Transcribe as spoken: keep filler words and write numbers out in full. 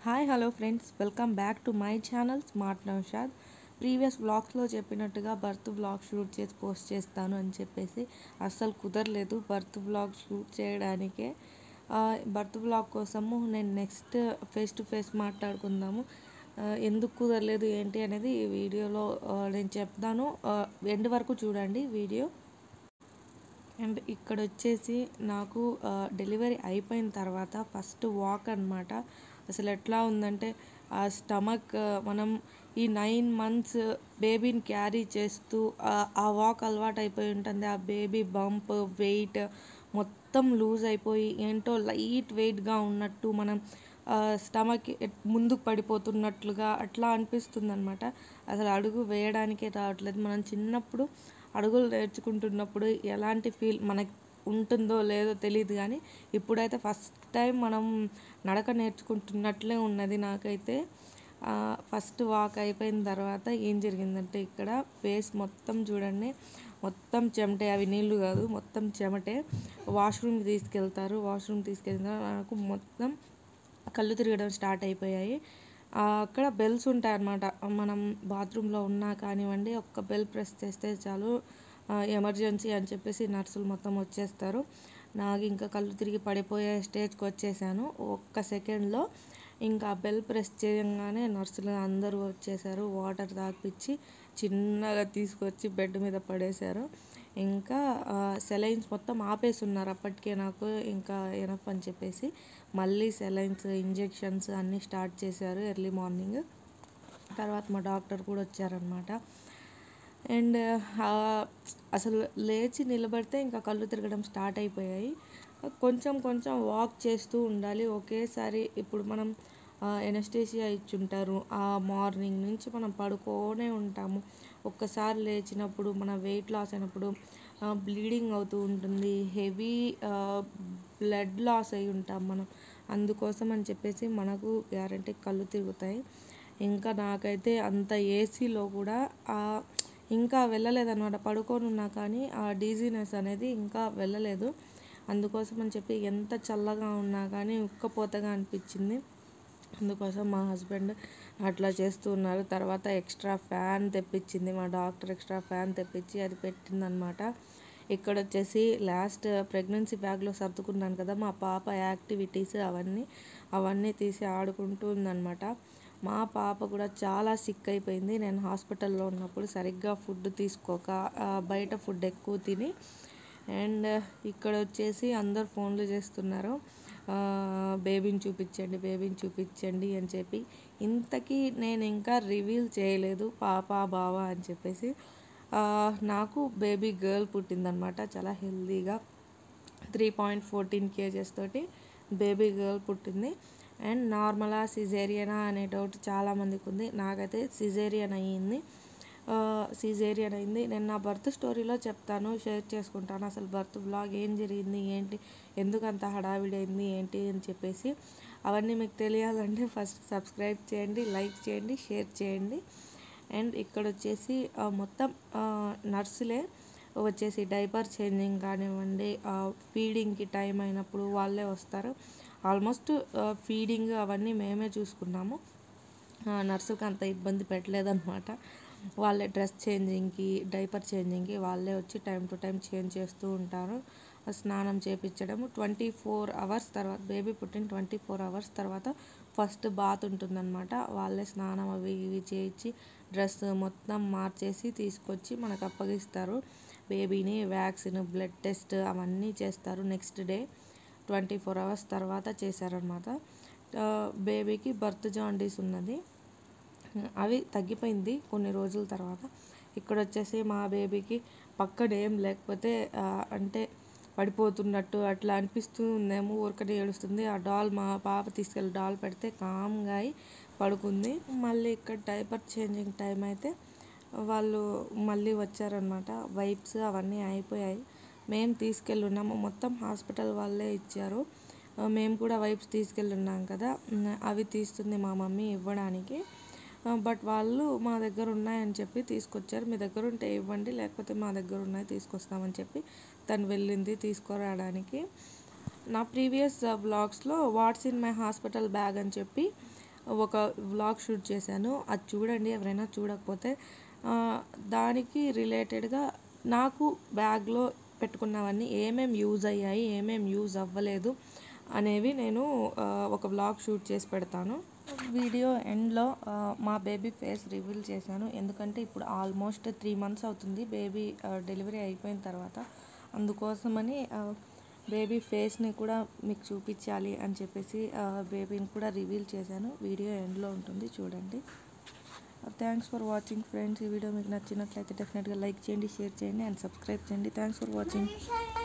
Hi hello friends, welcome back to my channel smart Naushad. Previous వ్లాగ్స్లో చెప్పినట్టుగా birth vlog shoot చేసి post చేస్తాను అని చెప్పేసి అస్సలు కుదరలేదు. బర్త్ వ్లాగ్ షూట్ చేయడానికే బర్త్ వ్లాగ్ కోసము నేను నెక్స్ట్ ఫేస్ టు ఫేస్ మాట్లాడుకుందాము. ఎందుకు కుదరలేదు ఏంటి అనేది ఈ వీడియోలో నేను చెప్తాను. ఎండ్ వరకు చూడండి వీడియో. అండ్ ఇక్కడ వచ్చేసి నాకు డెలివరీ అయిపోయిన తర్వాత ఫస్ట్ వాక్ అనమాట. అసలు ఎట్లా ఉందంటే ఆ స్టమక్, మనం ఈ నైన్ మంత్స్ బేబీని క్యారీ చేస్తూ ఆ వాక్ అలవాటు అయిపోయి ఉంటుంది. ఆ బేబీ బంప్ వెయిట్ మొత్తం లూజ్ అయిపోయి ఏంటో లైట్ వెయిట్గా ఉన్నట్టు, మనం స్టమక్ ముందుకు పడిపోతున్నట్లుగా అట్లా అనిపిస్తుంది అనమాట. అసలు అడుగు వేయడానికే రావట్లేదు. మనం చిన్నప్పుడు అడుగులు నేర్చుకుంటున్నప్పుడు ఎలాంటి ఫీల్ మనకి ఉంటుందో లేదో తెలియదు, కానీ ఇప్పుడైతే ఫస్ట్ టైం మనం నడక నేర్చుకుంటున్నట్లే ఉన్నది నాకైతే. ఫస్ట్ వాక్ అయిపోయిన తర్వాత ఏం జరిగిందంటే, ఇక్కడ ఫేస్ మొత్తం చూడండి, మొత్తం చెమటే. అవి నీళ్ళు కాదు, మొత్తం చెమటే. వాష్రూమ్కి తీసుకెళ్తారు. వాష్రూమ్ తీసుకెళ్ళిన నాకు మొత్తం కళ్ళు తిరగడం స్టార్ట్ అయిపోయాయి. అక్కడ బెల్స్ ఉంటాయి అన్నమాట. మనం బాత్రూంలో ఉన్నా కానివ్వండి, ఒక్క బెల్ ప్రెస్ చేస్తే చాలు ఎమర్జెన్సీ అని చెప్పేసి నర్సులు మొత్తం వచ్చేస్తారు. నాకు ఇంకా కళ్ళు తిరిగి పడిపోయే స్టేజ్కి వచ్చేసాను ఒక్క సెకండ్లో. ఇంకా బెల్ ప్రెస్ చేయగానే నర్సులు అందరూ వచ్చేసారు. వాటర్ తాగిపించి చిన్నగా తీసుకొచ్చి బెడ్ మీద పడేశారు. ఇంకా సెలైన్స్ మొత్తం ఆపేసి ఉన్నారు అప్పటికే. నాకు ఇంకా ఎనఫ్ అని చెప్పేసి మళ్ళీ సెలైన్స్, ఇంజెక్షన్స్ అన్నీ స్టార్ట్ చేశారు ఎర్లీ మార్నింగ్. తర్వాత మా డాక్టర్ కూడా వచ్చారనమాట. అండ్ అసలు లేచి నిలబడితే ఇంకా కళ్ళు తిరగడం స్టార్ట్ అయిపోయాయి. కొంచెం కొంచెం వాక్ చేస్తూ ఉండాలి ఒకేసారి. ఇప్పుడు మనం ఎనస్థీసియా ఇచ్చుంటారు. ఆ మార్నింగ్ నుంచి మనం పడుకోనే ఉంటాము. ఒక్కసారి లేచినప్పుడు మన వెయిట్ లాస్ అయినప్పుడు బ్లీడింగ్ అవుతూ ఉంటుంది. హెవీ బ్లడ్ లాస్ అయి ఉంటాం మనం. అందుకోసం అని చెప్పేసి మనకు గ్యారంటీ కళ్ళు తిరుగుతాయి. ఇంకా నాకైతే అంత ఏసీలో కూడా ఇంకా వెళ్ళలేదన్నమాట. పడుకొని ఉన్నా కానీ ఆ డీజీనెస్ అనేది ఇంకా వెళ్ళలేదు. అందుకోసం అని చెప్పి ఎంత చల్లగా ఉన్నా కానీ ఉక్కపోతగా అనిపించింది. అందుకోసం మా హస్బెండ్ అట్లా చేస్తూ ఉన్నారు. తర్వాత ఎక్స్ట్రా ఫ్యాన్ తెప్పించింది మా డాక్టర్. ఎక్స్ట్రా ఫ్యాన్ తెప్పించి అది పెట్టిందనమాట. ఇక్కడ వచ్చేసి లాస్ట్ ప్రెగ్నెన్సీ బ్యాగ్లో సర్దుకున్నాను కదా, మా పాప యాక్టివిటీస్ అవన్నీ అవన్నీ తీసి ఆడుకుంటూ ఉందన్నమాట. మా పాప కూడా చాలా సిక్ అయిపోయింది. నేను హాస్పిటల్లో ఉన్నప్పుడు సరిగ్గా ఫుడ్ తీసుకోక బయట ఫుడ్ ఎక్కువ తిని. అండ్ ఇక్కడ వచ్చేసి అందరు ఫోన్లు చేస్తున్నారు, బేబీని చూపించండి బేబీని చూపించండి అని చెప్పి. ఇంతకీ నేను ఇంకా రివీల్ చేయలేదు పాప బావ అని చెప్పేసి. నాకు బేబీ గర్ల్ పుట్టిందనమాట. చాలా హెల్తీగా త్రీ పాయింట్ ఫోర్టీన్ కేజెస్ తోటి బేబీ గర్ల్ పుట్టింది. అండ్ నార్మలా సిజేరియనా అనే డౌట్ చాలామందికి ఉంది. నాకైతే సిజేరియన్ అయ్యింది. సిజేరియన్ అయింది. నేను నా బర్త్ స్టోరీలో చెప్తాను, షేర్ చేసుకుంటాను. అసలు బర్త్ బ్లాగ్ ఏం జరిగింది, ఏంటి, ఎందుకు అంత హడావిడి అయింది ఏంటి అని చెప్పేసి అవన్నీ మీకు తెలియాలంటే ఫస్ట్ సబ్స్క్రైబ్ చేయండి, లైక్ చేయండి, షేర్ చేయండి. అండ్ ఇక్కడ వచ్చేసి మొత్తం నర్సులే వచ్చేసి డైపర్ చేంజింగ్ కానివ్వండి, ఫీడింగ్కి టైం అయినప్పుడు వాళ్ళే వస్తారు. ఆల్మోస్ట్ ఫీడింగ్ అవన్నీ మేమే చూసుకున్నాము. నర్సుకి అంత ఇబ్బంది పెట్టలేదన్నమాట. వాళ్ళే డ్రెస్ చేంజింగ్కి, డైపర్ చేంజింగ్కి వాళ్ళే వచ్చి టైం టు టైం చేంజ్ చేస్తూ ఉంటారు. స్నానం చేయించడము ట్వంటీ ఫోర్ అవర్స్ తర్వాత, బేబీ పుట్టిన ట్వంటీ ఫోర్ అవర్స్ తర్వాత ఫస్ట్ బాత్ ఉంటుందన్నమాట. వాళ్ళే స్నానం అవి ఇవి చేయించి డ్రెస్ మొత్తం మార్చేసి తీసుకొచ్చి మనకు అప్పగిస్తారు. బేబీని వ్యాక్సిన్, బ్లడ్ టెస్ట్ అవన్నీ చేస్తారు. Next day twenty four hours తర్వాత చేశారనమాట. బేబీకి బర్త్ జాండీస్ ఉన్నది, అవి తగ్గిపోయింది కొన్ని రోజుల తర్వాత. ఇక్కడ వచ్చేసి మా బేబీకి పక్కన ఏం లేకపోతే అంటే పడిపోతున్నట్టు అట్లా అనిపిస్తూ ఉందేమో, ఊరికనే ఏడుస్తుంది. ఆ డాల్ మా పాప తీసుకెళ్ళి డాల్ పెడితే కామ్గా అయి పడుకుంది. మళ్ళీ ఇక్కడ డైపర్ చేంజింగ్ టైం అయితే వాళ్ళు మళ్ళీ వచ్చారనమాట. వైప్స్ అవన్నీ అయిపోయాయి. మేము తీసుకెళ్ళి ఉన్నాము, మొత్తం హాస్పిటల్ వాళ్ళే ఇచ్చారు. మేము కూడా వైప్స్ తీసుకెళ్ళి ఉన్నాం కదా, అవి తీస్తుంది మా మమ్మీ ఇవ్వడానికి. బట్ వాళ్ళు మా దగ్గర ఉన్నాయని చెప్పి తీసుకొచ్చారు. మీ దగ్గర ఉంటే ఇవ్వండి, లేకపోతే మా దగ్గర ఉన్నాయి తీసుకొస్తామని చెప్పి తను వెళ్ళింది తీసుకురావడానికి. నా ప్రీవియస్ బ్లాగ్స్లో what's in my hospital bag అని చెప్పి ఒక వ్లాగ్ షూట్ చేశాను, అది చూడండి ఎవరైనా చూడకపోతే. దానికి రిలేటెడ్గా నాకు బ్యాగ్లో పెట్టుకున్నవన్నీ ఏమేమి యూజ్ అయ్యాయి, ఏమేమి యూజ్ అవ్వలేదు అనేవి నేను ఒక వ్లాగ్ షూట్ చేసి పెడతాను. వీడియో ఎండ్లో మా బేబీ ఫేస్ రివీల్ చేశాను, ఎందుకంటే ఇప్పుడు ఆల్మోస్ట్ త్రీ మంత్స్ అవుతుంది బేబీ డెలివరీ అయిపోయిన తర్వాత. అందుకోసమని బేబీ ఫేస్ని కూడా మీకు చూపించాలి అని చెప్పేసి బేబీని కూడా రివీల్ చేశాను. వీడియో ఎండ్లో ఉంటుంది, చూడండి. Thanks for watching friends. ఈ వీడియో మీకు నచ్చినట్లయితే డెఫినెట్గా లైక్ చేయండి, షేర్ చేయండి అండ్ సబ్స్క్రైబ్ చేయండి. Thanks for watching.